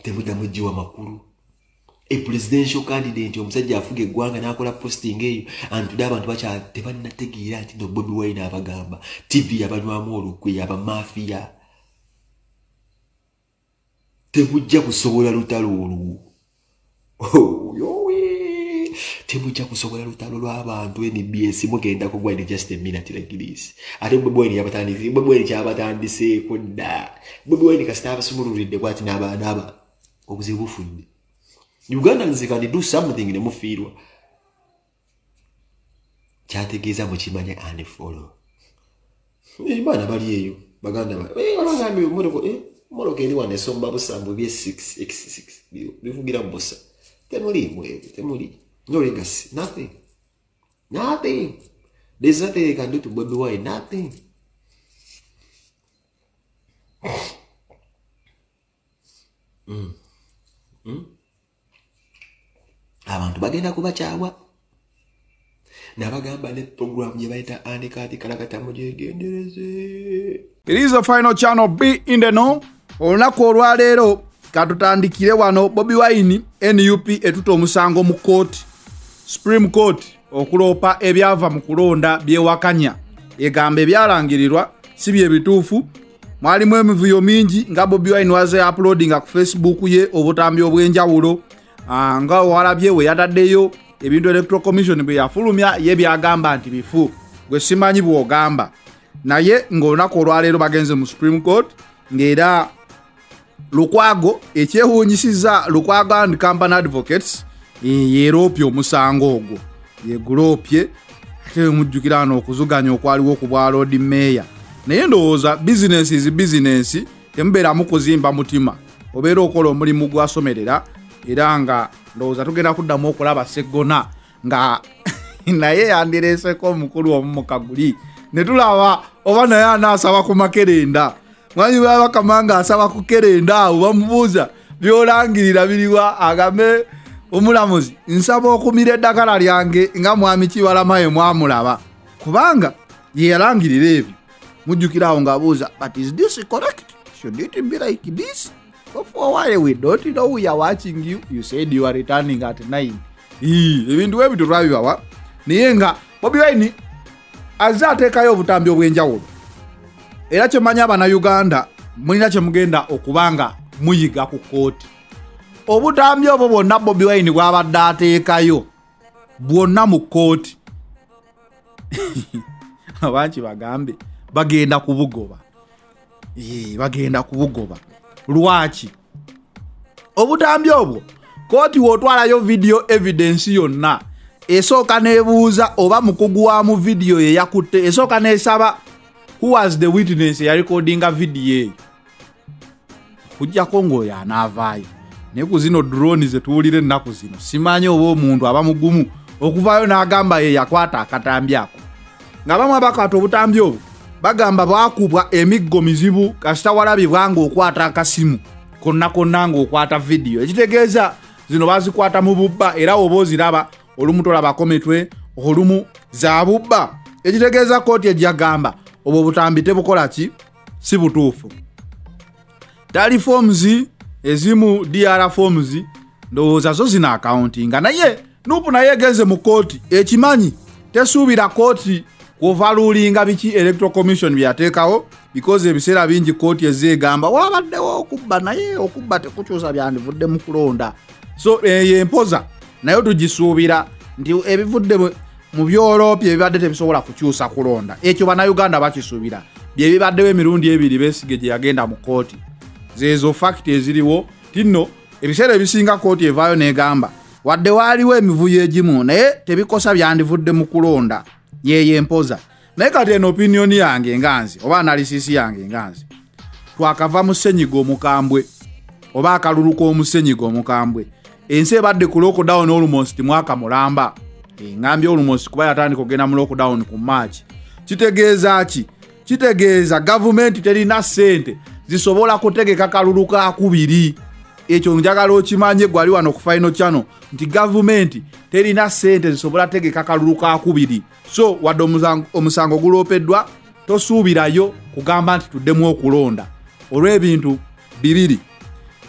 temujja mujjiwa makulu. A presidential candidate omusajja afuga eggwanga n'akola posting eyo antudde abantu bakya tebannategeera nti no Bobi Wine abagamba TV abanywamu olukwe abamafiya. Temujja kusobola lutalo olwo. Temujja kusobola lutalo lw'abantu NBS mugenda kugwa in just a minute like this. Ate Bobi Wine yabatandise, Bobi Wine kyabatandiseeko dda. Bobi Wine kasita abasumululidde bw'ati n'aba obuzibu bufudde. Ugandans can do something ne mufiirwa. Kyategeeza mukimanye and follow. Bana bali eyo baganda ba. Bagambi Moroko eri wane somba busambu bye 6x6 bivugira mbosa. Temuli mwe, temuli. No legacy, nothing. Nothing. There's nothing they can do to Bobi Wine, nothing. Abantu bagenda kubakyawa. Nabagamba ne program gye bayita andikati kalakata mujegendereze. It is the final channel Be in the Know. Olunaku olwaleero katutandikire wano Bobi Wine NUP etuta omusango mu court, Supreme Court okuloopa ebyava mu kulonda byewakanya. Egamba ebyalangirirwa si bye bituufu. Mwalimu emivuyo mingi nga Bobi Wine waze uploading ku Facebook ye obutambi obwenjawulo. Nga walabye we yataddeyo ebintu Electoral Commission bwe yafulumya ye byagamba nti bifu. Gwe simanyi bw'ogamba. Naye ng'olunaku olwaleero bagenze mu Supreme Court ng'era Lukwago ekyewuunyisiza Lukwago and Company Advocates yeeroopye omusango ogwo. Yeguloopye ate mujjukira ano okuzuganya okwaliwo ku bwa Lord Mayor. Naye ndowooza business is business, temubeeramu kuzimba mutima. Obeera okola omulimu gwasomerera era nga ndowooza tugenda kuddamu okulaba Sseggona nga naye yandireeseko omukulu omumukaguli. Ne tulaba oba naye anaasaba ku makerenda. Mwanyi baba kamanga asaba ku kerenda awo bamubuuza byolangirira biriwa agambe omulamuzi nsaba okumira eddagala lyange nga mwami Kibalamayo mwamulaba kubanga ye yalangirira ebyo. Mujjukira awo ng'abuuza, but is this correct? Should it be like this? So for a while we don't know we are watching you. You said you are returning at 9. Ebintu ebyo tulabibawa. Naye nga Bobi Wine azza ateekayo obutambi obwenjawulo. Era kyemanya Abannayuganda mulina kye mugenda okubanga muyiga ku kooti. Obutambi obwo bwonna Bobi Wine bw'abadde ateekayo bwonna mu kooti. Abangi bagambe bagenda kubugoba. Bagenda kubugoba. Lwaki? Obutambi obwo kooti wotwalayo video evidence yonna esooka nebuuza oba mukugu wa mu video ye yakutte, esooka nesaba who was the witness ya recording a video. Kujjako ng'oyo anaavaayo. Naye ku zino drone ze tuwulire ennaku zino simanyi oba omuntu aba mugumu okuvaayo n'agamba ye yakwata akatambi ako. Ng'abamu abakwata obutambi obwo bagamba bwakubwa emiggo mizibu kasita walabibwa ng'okwata akasimu konna ng'okwata video. Ekitegeeza zino bazikwata mu bubba era oba oziraba olumu tolabako mitwe olumu za bubba. Ekitegeeza kooti ejjagamba obwo butambi tebukola ki si butuufu. Tali forms ezimu DR forms ndowooza zo zina accounting. Naye nupu naye genze mu kooti ekimanyi tesuubira kooti kuvalulinga biki Electoral Commission byateekawo because ebiseera bingi kooti ezeegamba wabaddewo okubba naye okubba tekukyusa byandivudde mu kulonda. So yempoza naye tugisuubira nti ebivudde mu byoloopye ebibadde tebisobola kukyusa kulonda. Ekyo Bannayuganda bakisuubira bye bibaddewo emirundi ebiri Besigye gye yagenda mu kooti. Zezo fact eziriwo tinno ebiseera ebisinga kooti evaayo n'egamba wadde waaliwo emivuyo egimu naye tebikosa byandivudde mu kulonda. Yempoza naye kati eno opinion yange nganzi oba analysis yange nganzi twakava mu ssenyiga omukambwe oba akalulu k'omusenyiga omukambwe ensi ebadde ku lockdown almost mwaka mulamba. Ngambye almost kuba yatandika okugenda mu lockdown ku March. Kitegeeza ki? Kitegeeza government terina ssente zisobola kutegeka kalulu ka kubiri. Ekyo njagala okimanye gwali wano ku final channel nti government terina ssente zisobola tegeka kalulu ka kubiri. So wadde omusango guloopeddwa tosuubirayo kugamba nti tuddemu okulonda olw'ebintu bibiri.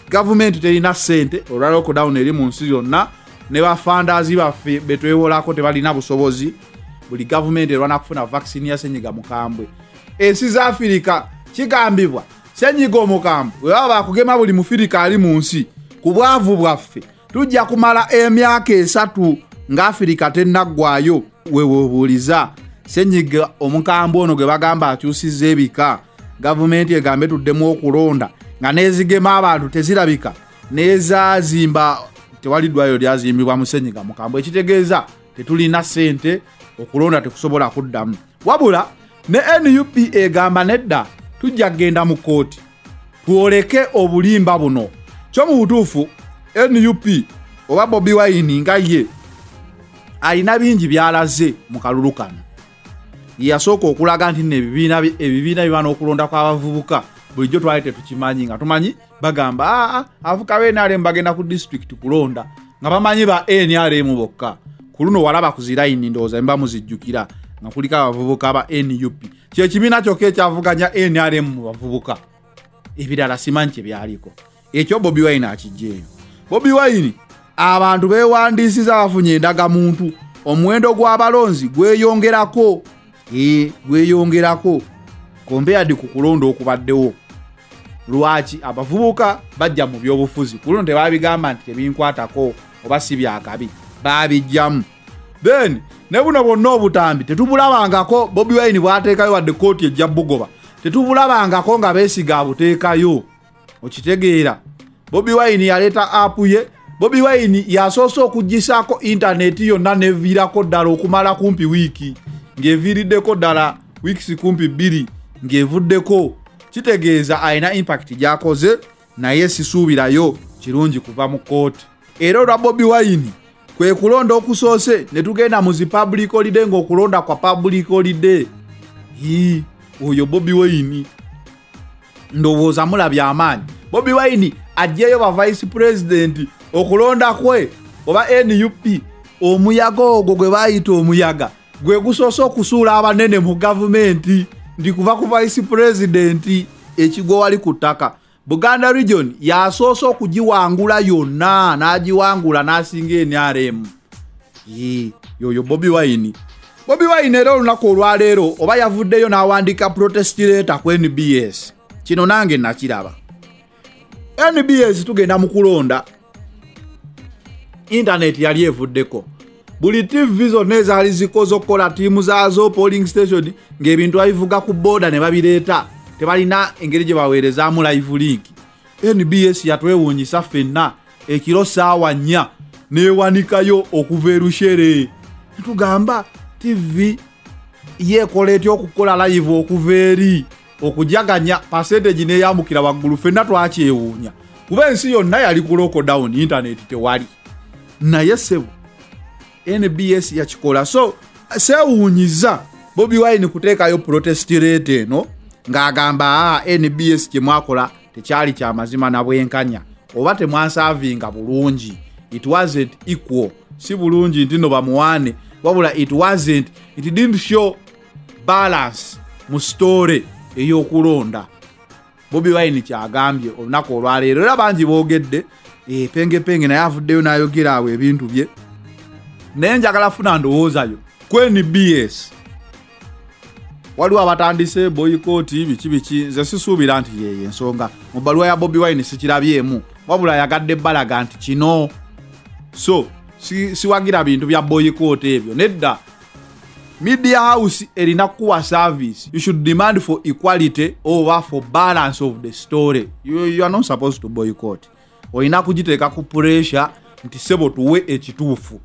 government terina sente olwa lockdown eri mu nsi yonna ne bafandazi baffe betwebolako tebalina busobozi buli government erwana kufuna vaccine ya senyiga mukambwe ensi za Africa kigambibwa senyiga omukambwe bwe baba bakugema buli mufirika ali mu nsi ku bwavu bwaffe tujja kumala emyaka 3 nga Africa tennaggwayo wewebuuliza senyiga omukambwe ono gwe bagamba akyusizza ebika government egambe tuddemu okulonda nga nezigema abantu tezirabika nezazimba tewali ddwayo lyazimbibwa mu senyiga mukambwe ekitegeeza tetulina sente okulonda tekusobola kuddamu wabula ne NUP egamba nedda tujja kgenda mu kooti tuoleke obulimba buno kyo mu butuufu NUP oba Bobi Wine nga ye alina bingi byalaze mu kalulu kano yasooka okulaga nti ebibiina bibana okulonda kw'abavubuka bulijjo twali tetukimanyi nga tumanyi bagamba avuka NRM bagenda ku district kulonda nga bamanyi ba NRM bokka ku luno walaba ku zirayini ndowooza mba muzijjukira nga kuliko abavubuka ba NUP kyekibiina kyokka ekyavuganya NRM mu bavubuka ebirala simanyi kye byaliko ekyo Bobi Wine akijjeeyo Bobi Wine abantu beewandiisiza bafunye endagamuntu omuwendo gw'abalonzi gweyongerako gweyongerako compared ku kulonda okubaddewo lwaki abavubuka bajja mu byobufuzi kuno tebabigamba nti tebinkwatako oba si byakabi babijjamu then ne buno bonna obutambi tetubulabangako Bobi Wine bwateekayo wadde kooti ejja bugoba tetubulabangako nga beesiga abuteekayo okitegeera Bobi Wine yaleeta app ye Bobi Wine yasoose okuggisaako internet yonna neviirako ddala okumala kumpi wiiki ng'eviiriddeko ddala weeks kumpi 2 ng'evuddeko kitegeeza ayina impact gy'akoze naye sisuubirayo kirungi kuva mu kooti era olwa Bobi Wine kwe kulonda okusoose ne tugenda mu zi public holiday ng'okulonda kwa public holiday oyo Bobi Wine ndowooza mulabya amaanyi Bobi Wine ajjeyo ba vice president okulonda kwe oba NUP omuyaga ogwo gwe bayita omuyaga gwe gusoose okusuula abanene mu gavumenti ndi kuva ku vice president ekigo wali ku ttaka Buganda region yasoose okugiwangula yonna n'agiwangula n'asinga NRM yoyo Bobi Wine era olunaku olwaleero oba yavuddeyo n'awandika protest letter ku NBS kino nange nakiraba NBS tugenda mu kulonda internet yali evuddeko buli TV zonna ezaali zikoze okukola ttiimu zaazo polling station ng'ebintu babivuga ku booda ne babireeta tebalina engeri gye baweerezaamu live link NBS yatwewuunyisa ffenna ekiro ssaawa 4 neewanikayo okuva erushere netugamba TV yeekola etya okukola live okuva eri okujaganya percentage neeyambukira waggulu ffenna twakyewuunya kuba ensi yonna yali ku lockdown internet tewali naye ssebo NBS yakikola so seewuunyiza Bobi Wine kuteekayo protest rate eno ng'agamba NBS kye mwakola tekyali kya mazima na bwenkanya oba temwansavinga bulungi it wasn't equal si bulungi nti no bamuwane wabula it didn't show balance mu story ey'okulonda Bobi Wine kyagambye olunaku olwaleero era bangi boogedde penge naye avuddeyo n'ayogera awo ebintu bye naye njagala funa ndowoozayo ku NBS waliwo abatandise boycott biki nze sisuubira nti yeye ensonga mu bbaluwa ya Bobi Wine sikirabyemu wabula yagadde balaga nti kino so siwagira bintu bya boycott ebyo nedda media house erina kuwa service you should demand for equality over for balance of the story you are not supposed to boycott oyina kugiteeka ku pressure nti sebo tuwe ekituufu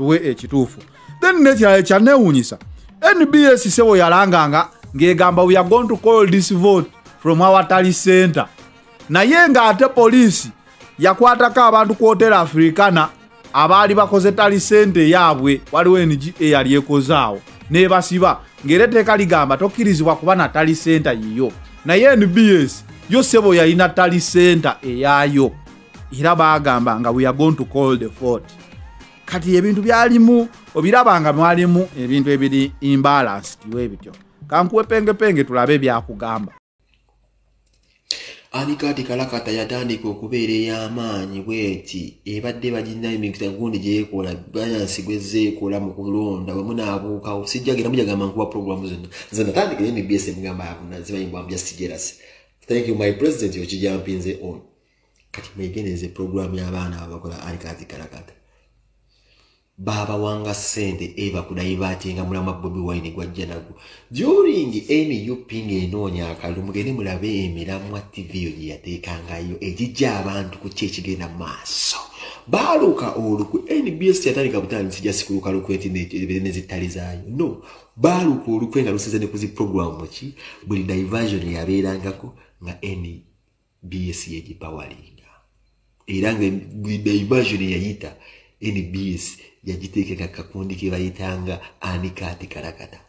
then nekirala kyanewuunyisa NBS sebo yalanganga ng'egamba we are going to call this vote from our tally center naye ng'ate poliisi yakwatako abantu ku Hotel Africana abaali bakoze tally center yaabwe waliwo NGA yali ekozaawo nebasiba ng'era etteeka ligamba tokkirizibwa kuba na tally center yiyo naye NBS yo sebo yalina tally center eyaayo era bagamba nga we are going to call the vote kati ebintu byalimu obirabanga mwalimu ebintu ebiri imbalance tiwe bityo kankuwe penge tulabe byakugamba Anikati Kalakata yatandika okubeera ey'amaanyi bweti ebadde baginayo emikita gundi gyekola bayansi gwezeekola mu kulonda bwe munaabuukawo sijjagenda mujagamba nkuba programu zonna nze natandika NBS emugamba yakuna zibayimba I'm just jealous. Thank you my president yokijampinze on kati mwegeneze programu y'abaana abakola Anikati Kalakata baba wanga sente eva kudaivatinga mulama Bobi Wine gwajja nago during NUP ng'enoonya akalulu mugende mulabe emiramwa TV yo yateekangayo ejijja abantu ku kyekigenda maaso baluka oluku NBS yatandika butandisi sijja sikuluka lukweti nezitali zaayo no baluka olukwe nga lusize ne kuzi programu ki buli diversion yabeerangako nga NBS yegipawalinga era nga diversion yayita NBS yagiteekeka kakundi ke bayitanga Anikati Kalakata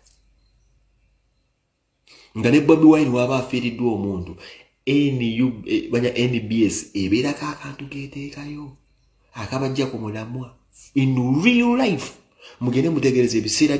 nga ne Bobi Wine waba afiiriddwa omuntu NBS ebeerako akantu keeteekayo akabajja ku mulamwa in real life mugende mutegereze ebiseera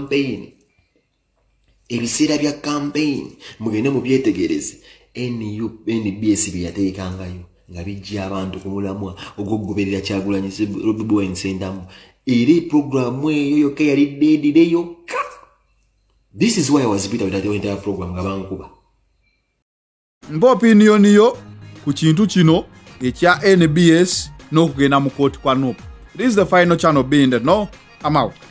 bya campaign mugende mubyetegereze NBS bye yateekangayo nga bijja abantu ku mulamwa ogw'okugoberera Kyagulanyi Bobi Wine Sentamu eri programu eyo yokka yali deedire yokka. This is why I was bitter with the entire program nga bankuba. Mpa opinion yo ku kintu kino ekya NBS n'okugenda mu kooti kwa NUP. This is the final channel being that no, I'm out.